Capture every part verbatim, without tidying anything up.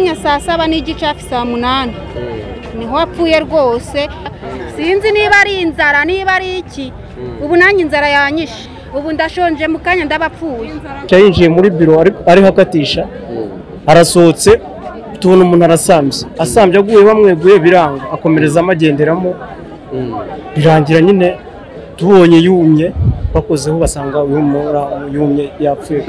kanya saa saba n'igice hafi saa munani niho apfuye rwose. Sinzi niba ari inzara niba ari iki, ubu nanjye inzara yanyishe, ubu ndashonje mu kanya ndabapfuye. Yinjiye muri biro ari hakatisha, arasohotse tubona umuntu arasambye, asambye aguye bamweguye biranga, akomereza amagenderamo birangira nyine tubonye yumye, bakozeho basanga yumye yapfuye.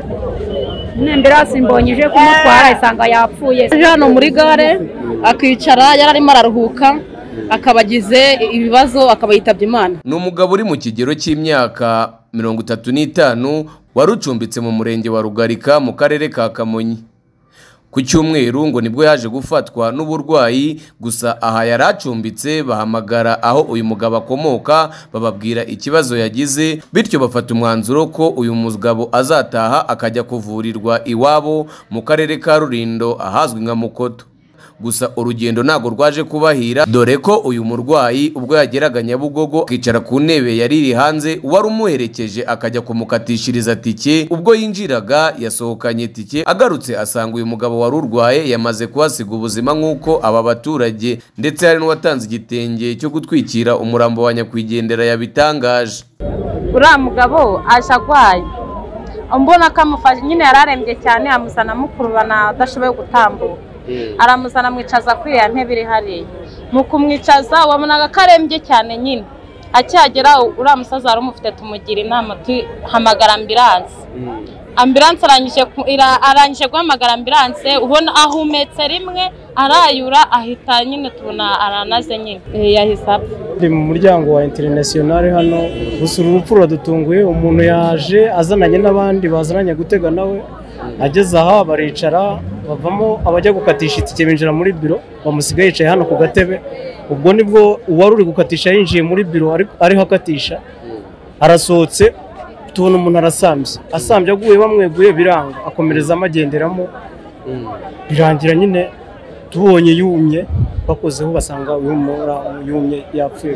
Ambulance mbonyije kumutwara isanga yapfuye. Hano muri gare akicara yararimo araruhuka, akabagize ibibazo akaba yitabye Imana. Ni umugabo uri mu kigero cy'imyaka mirongo itatu n'itanu warucumbitse mu murenge wa Rugarika mu karere ka Kamonyi. Ku cyumweru ngo nibwo yaje gufatwa n'uburwayi, gusa aha yaracumbitse bahamagara aho uyu mugabo akomoka bababwira ikibazo yagize, bityo bafata umwanzuro ko uyu mugabo azataha akajya kuvurirwa iwabo mu karere ka Rulindo ahazwi nka Mukoto. Gusa urugendo ntago rwaje kubahira, dore ko uyu murwayi ubwo yageraga Nyabugogo akicara ku ntebe yari iri hanze, wari umuherekeje akajya kumukatishiriza tike. Ubwo yinjiraga yasohokanye tike, agarutse asanga uyu mugabo wari urwaye yamaze kuhasiga ubuzima nk'uko aba baturage ndetse hari n'uwatanze igitenge cyo gutwikira umurambo wa nyakwigendera yabitangaje. Uriya mugabo aje agwaye, mbona kamufashe nyine yararembye cyane, amusana mukurubana adashoboye gutambuka. Aramuzana mwicaza kuri ya ntebe iri hariya, mu kumwicaza wabonaga karembye cyane nyine. Acyagera uriya musaza wari umufite tumugira inama tuhamagara ambulance. Ambulance arangije arangije guhamagara ambulance, ubona ahumetse rimwe arayura ahita nyine tubona aranaze nyine yahise apfa. Ndi mu muryango wa international hano, gusa urupfu ruradutunguye. Umuntu yaje azananye n'abandi bazananye gutega nawe, ageze aha baricara bavamo abajya gukatisha itike binjira muri biro, bamusigaye yicaye hano ku gatebe. Ubwo nibwo uwari uri gukatisha yinjiye muri biro ari hakatisha, arasohotse tubona umuntu arasambye, asambye aguye bamweguye biranga, akomereza amagenderamo birangira nyine tubonye yumye, bakozeho basanga yumye yapfuye.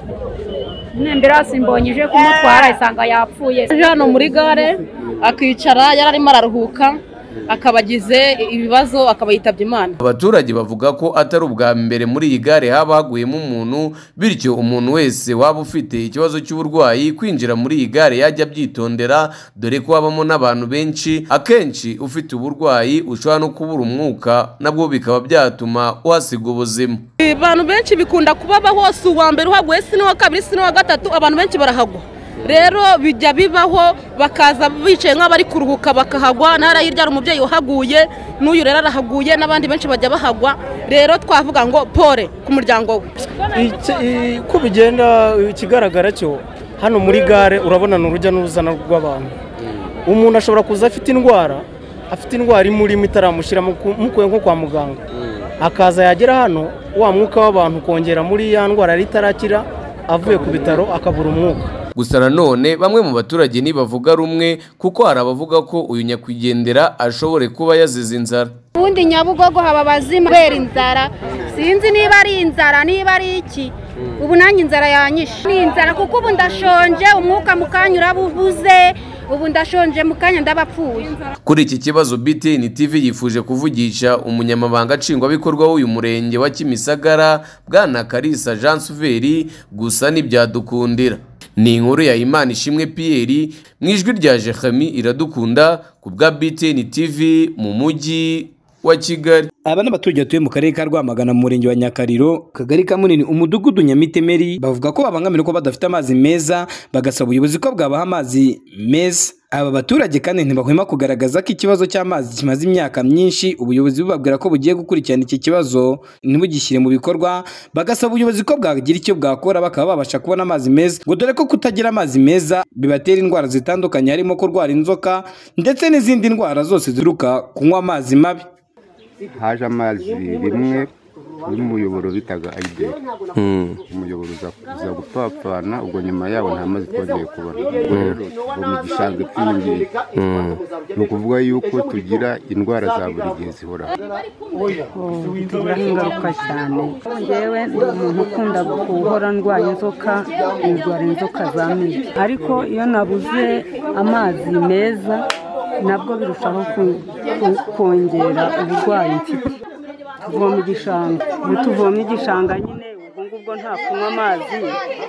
Ambulance mbonyije kumutwara isanga yapfuye. Hano muri gare akicara yararimo araruhuka, akabagize ibibazo akaba yitabye Imana. Abaturage bavuga ko atari ubwa mbere muri iyi gare haba haguyemo umuntu, bityo umuntu wese waba ufite ikibazo cy'uburwayi kwinjira muri iyi gare yajya byitondera, dore ko habamo n'abantu benshi. Akenshi ufite uburwayi ushobora no kubura umwuka, nabwo bikaba byatuma uhasiga ubuzima. Abantu benshi bikunda kubaba hose, uwa mbere uhaguye si n'uwa kabiri si n'uwa gatatu, abantu benshi barahagwa. Rero bijya bibaho bakaza bicaye nk'abari kuruhuka bakahagwa, ntara yiryara umubyeyi uhaguye n'uyu rero arahaguye, n'abandi benshi bajya bahagwa. Rero twavuga ngo pole ku muryango we. Ko bigenda ikigaragara cyo hano muri gare urabona n'urujya n'uruzana rw'abantu. Umuntu ashobora kuza afite indwara, afite indwara imurimo itaramushyira mukuye nko kwa muganga, akaza yagera hano wa mwuka w'abantu kongera muri ya ndwara yari itarakira, avuye ku bitaro akabura umwuka. Gusa nanone bamwe mu baturage ntibavuga rumwe, kuko hari abavuga ko uyu nyakwigendera ashobore kuba yazize inzara. Ubundi Nyabugogo haba bazima kubera inzara, sinzi niba ari inzara niba ari iki, ubu nanjye inzara yanyishe. Ni inzara kuko ubu ndashonje, umwuka mu kanya urabubuze, ubu ndashonje mu kanya ndabapfuye. Kuri iki kibazo B T N T V yifuje kuvugisha umunyamabanga nshingwabikorwa w'uyu murenge wa Kimisagara Bwana Kalisa Jean Souveri, gusa ntibyadukundira. Ni inkuru ya Imanishimwe Pierre mu ijwi rya Jehami Iradukunda ku bwa B T N T V mu mujyi wa Kigali. Aba n'abaturage batuye mu karere ka Rwamagana mu murenge wa Nyakariro, kagari ka Munini, umudugudu Nyamitemeri, bavuga ko babangamira ko badafite amazi meza, bagasaba ubuyobozi ko bwabaha amazi meza. Aba baturage kandi ntibahwema kugaragaza ko ikibazo cy'amazi kimaze imyaka myinshi, ubuyobozi bubabwira ko bugiye gukurikirana iki kibazo ntibugishyire mu bikorwa, bagasaba ubuyobozi ko bwagira icyo bwakora bakaba babasha kubona amazi meza, ngo dore ko kutagira amazi meza bibatera indwara zitandukanye, harimo kurwara inzoka ndetse n'izindi ndwara zose ziruka kunywa amazi mabi. Haje amazi rimwe y'umuyoboro bitaga Aidel, umuyoboro uza gupfapfana, ubwo nyuma yawo nta mazi twongeye kubona. Rero mu gishanga twingiye ni ukuvuga yuko tugira indwara za buri gihe zihoraho. Tugira ingaruka cyane. Njyewe ndi umuntu ukunda guhora ndwara inzoka, ndwara inzoka za mibi, ariko iyo nabuze amazi meza nabwo birushaho kongera uburwayi mfite. Tuvoma igishanga, iyo tuvomye igishanga nyine ubwo ngubwo nta kunywa amazi,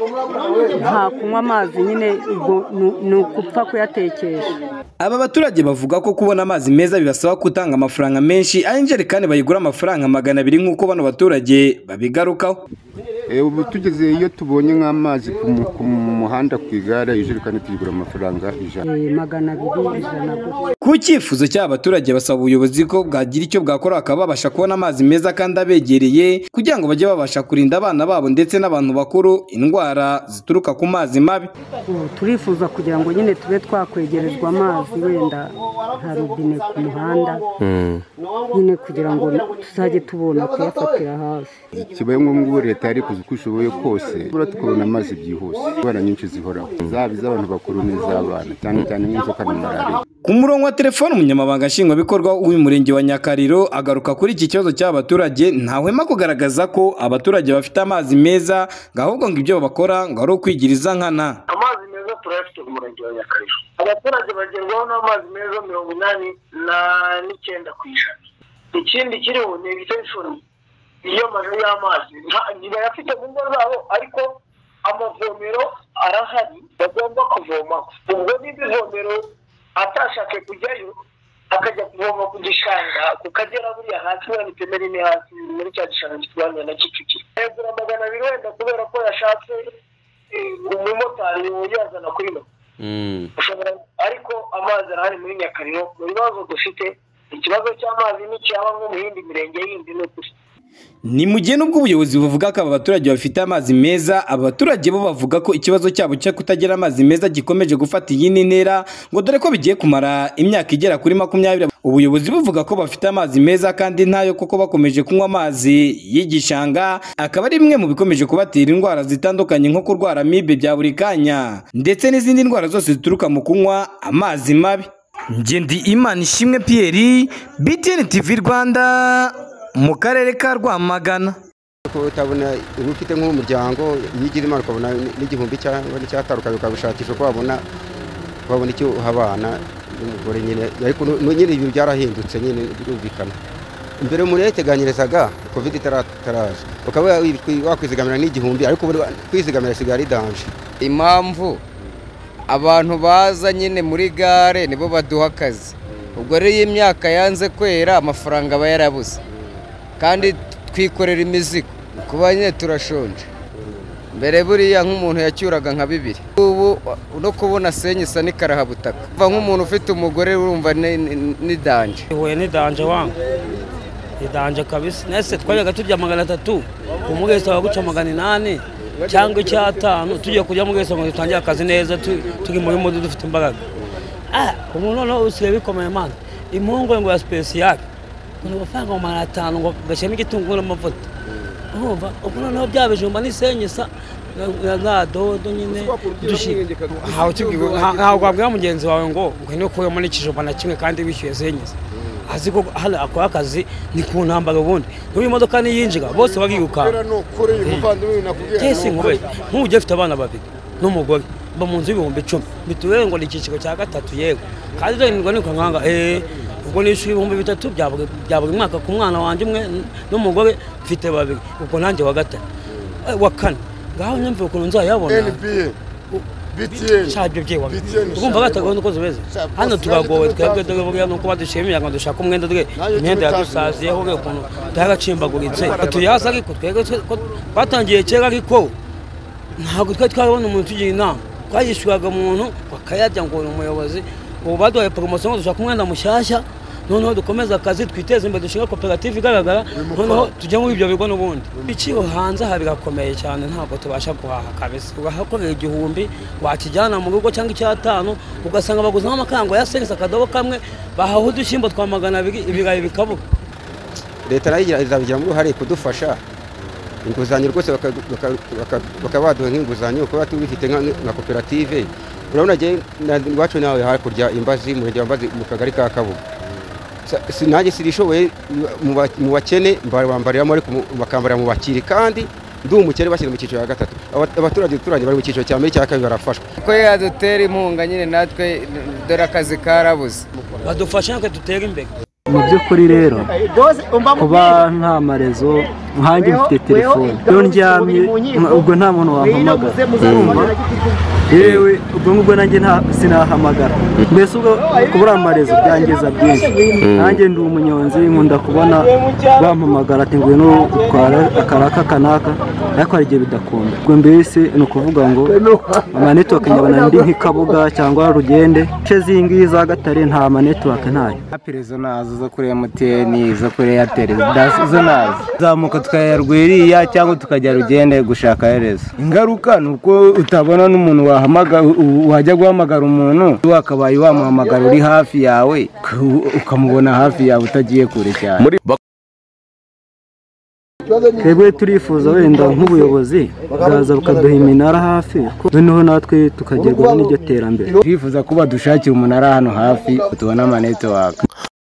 nta kunywa amazi nyine ubwo ni ukupfa kuyatekesha. Aba baturage bavuga ko kubona amazi meza bibasaba gutanga amafaranga menshi, aho injerekani bayigura amafaranga magana abiri nk'uko bano baturage babigarukaho. Ubu tugeze iyo tubonye nk'amazi ku muhanda ku igare ijerekani tuyigura amafaranga ijana. magana abiri ijana. Ku cyifuzo cy'aba baturage basaba ubuyobozi ko bwagira icyo bwakora bakaba babasha kubona amazi meza kandi abegereye kugira ngo bajye babasha kurinda abana babo ndetse n'abantu bakuru indwara zituruka ku mazi mabi. Turifuza kugira ngo nyine tube twakwegerezwa amazi wenda nka robine ku muhanda nyine kugira ngo tuzajye tubona kuyafatira hafi. Kibaye ngombwa leta yari kuzi uko ishoboye kose tukabona amazi byihuse. Indwara nyinshi zihoraho zaba iz'abantu bakuru n'iz'abana cyane cyane nk'inzoka na malariya. Ku murongo wa telefone umunyamabanga nshingwabikorwa w'uyu murenge wa Nyakariro agaruka kuri iki kibazo cy'abaturage, ntahwema kugaragaza ko abaturage bafite amazi meza ahubwo ngo ibyo bakora ngo ari ukwigiriza nkana. Amazi meza turayafite mu murenge wa Nyakariro, abaturage bagerwaho n'amazi meza mirongo inani n'icyenda ku ijana. Ikindi kiriho ni ibitensoni iyo majo y'amazi ntibayafite mu ngo zabo, ariko amavomero arahari bagomba kuvomaho. Ubwo n'ibivomero atashake kujyayo akajya kuvoma ku gishanga kukagera buriya hasi wenda itemeri ni hasi muri cya gishanga kitwanira na Kicukiro yagura magana abiri wenda kubera ko yashatse umumotari yazana kuri moto. Ushobora ariko amazi arahari muri Nyakariro. Mu bibazo dufite ikibazo cy'amazi n'icyaba nko mu yindi mirenge yindi n'ukuri. Ni mu gihe n'ubwo ubuyobozi buvuga ko aba baturage bafite amazi meza, aba baturage bo bavuga ko ikibazo cyabo cyo kutagira amazi meza gikomeje gufata iyi ntera ngo dore ko bigiye kumara imyaka igera kuri makumyabiri. Ubuyobozi buvuga ko bafite amazi meza kandi ntayo kuko bakomeje kunywa amazi y'igishanga, akaba ari bimwe mu bikomeje kubatera indwara zitandukanye nko kurwara amibe bya buri kanya ndetse n'izindi ndwara zose zituruka mu kunywa amazi mabi. Ngendimana Ishimwe Pierre, B T N T V Rwanda, mu karere ka Rwamagana. Utabona ufite nk'umuryango yigira Imana ukabona n'igihumbi cyangwa n'icyataruka bikabishakisha ko babona babona icyo habana n'umugore nyine, ariko nyine ibi byarahindutse nyine birumvikana. Imbere muri yateganyirizaga covid itaraje ukaba wakwizigamira n'igihumbi, ariko kwizigamira sigari danje. Impamvu abantu baza nyine muri gare nibo baduha akazi, ubwo rero imyaka yanze kwera amafaranga aba yarabuze kandi twikorera imizigo kuba nyine turashonje. Mbere buriya nk'umuntu yacyuraga nka bibiri, ubu no kubona senyisa n'ikarahabutaka. Kuva nk'umuntu ufite umugore urumva ni danje. Huye ni danje wangu, ni danje kabisa. Nese twajyaga turya magana atatu umugezi waguca magana inani cyangwa icyatanu tugiye kujya mu gese ngo dutangiye akazi neza turi muri modo dufite imbaraga. Ah, umuntu no usiye bikomeye man. Impungu ngo ya special ngo bafanga mu maratano ngo gasheme igitunguru n'amavuta. Urumva uko noneho byabijumba n'isenyisa na dodo nyine dushika. Hawo tubwiwe hawo kwabwira mugenzi wawe ngo ngwino kuyo muri kijumba na kimwe kandi bishyuye senyisa. Aziko hala akora akazi ni ku ntambara ubundi. N'uyu modoka ni yinjiga bose bagiruka. Kese ngobe nk'uje afite abana babiri n'umugore ba mu nzu ibihumbi icumi bituwe ngo n'ikiciro cya gatatu yego. Kandi rero ngo niko nkanga eh ubwo nishyuye ibihumbi bitatu bya buri mwaka ku mwana wanjye umwe n'umugore mfite babiri, ubwo nanjye wa gatatu wa kane ngaho nyumva ukuntu nzayabona cyabyo byewa ugumva gatagona uko zubeze hano tugagowe twebwe dore no kuba dushimira ngo dushaka umwenda dore imyenda yadusaziyeho we ukuntu byagacimbaguritse tuyaza ariko twebwe twatangiye kera ariko ntabwo twe twabona umuntu tugira inama, twayishuraga umuntu bakayajya ngo ni umuyobozi. Ubu baduhaye promotion dushaka umwenda mushyashya, noneho dukomeza akazi twiteze imbere dushinga koperative igaragara, noneho tujya muri ibyo bigo n'ubundi. Ibiciro hanze aha birakomeye cyane ntabwo tubasha guhaha kabisa. Ugahakorera igihumbi wakijyana mu rugo cyangwa icyatanu ugasanga baguze nk'amakango ya serisa akadobo kamwe bahaho udushyimbo twa magana abiri ibirayi bikabuga. Leta nayo izabigira muri hari kudufasha inguzanyo rwose bakabaduha nk'inguzanyo kuba tubifite nka koperative. Urabona je iwacu nawe hakurya Imbazi murenge w'Imbazi mu kagari ka Kabuga, sinajye sirishoboye mu bakene mbambarira muri bakambarira mu bakiri kandi ndi umukene bashyira mu cyiciro cya gatatu abaturage duturanye bari mu cyiciro cya mbere cya kabiri barafashwa ko yadutera inkunga nyine natwe dore akazi karabuze badufasha natwe dutera imbere mu by'ukuri rero kuba nta marezo nkanjye mfite telefone iyo ndyamye ubwo nta muntu wampamagara yewe ubwo ngubwo nanjye sinahamagara mbese ubwo kubura amarezo byangiza byinshi nanjye ndi umunyonzi nkunda kubona bampamagara ati ngwino utwara akaraka kanaka ariko hari igihe bidakunda ubwo mbese ni ukuvuga ngo amanetiwake nyabona ndi nk'ikabuga cyangwa rugende nce zingiyi za gatare nta manetiwake ntayo aperezo nazo zo kuri M T N zo kuri Airtel zo nazo zamuka tukajya rweriya cyangwa tukajya rugende gushaka herezo ingaruka ni uko utabona n'umuntu wahamagara wajya guhamagara umuntu wakabaye wamuhamagara uri hafi yawe ukamubona hafi yawe utagiye kure cyane twebwe turifuza wenda nk'ubuyobozi bwaza bukaduha iminara hafi noneho natwe tukagerwaho n'iryo terambere twifuza kuba dushakira umunara hano hafi tubona amanetiwake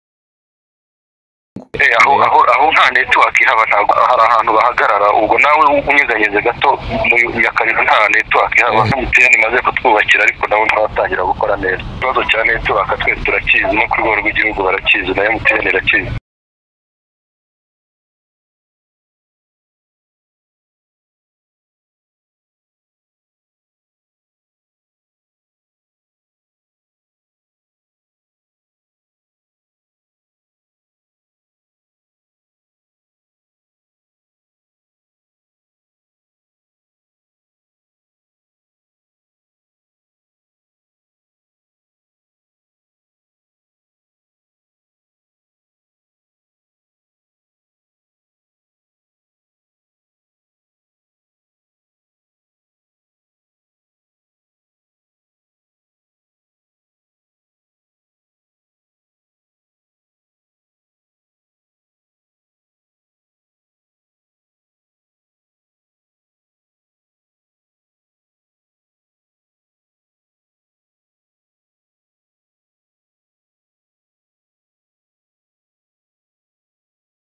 aho aho aho nta network ihaba ntabwo hari ahantu bahagarara ubwo nawe unyeganyeze gato mu Nyakariro nta network ihaba M T N imaze kutwubakira ariko nawe ntaratangira gukora neza ikibazo cya network twese turakizi no ku rwego rw'igihugu barakizi na M T N irakizi